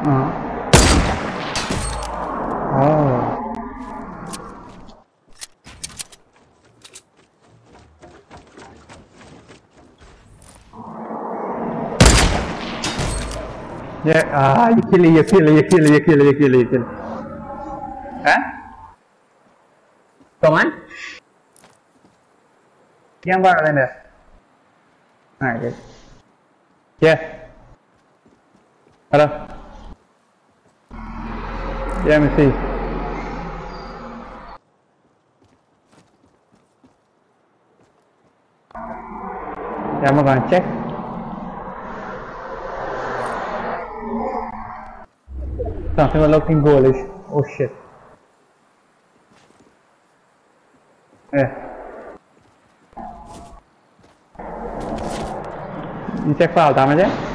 Oh. Yeah, you kill it, you kill it, you kill it, you kill it, you kill it, you kill it. Huh? Come on. Yang baru ada. Alright. Yeah. Hello. Yeah, let me see. Yeah, I'm gonna check. Something looking ghoulish. Oh shit. Yeah. You check file damage, eh?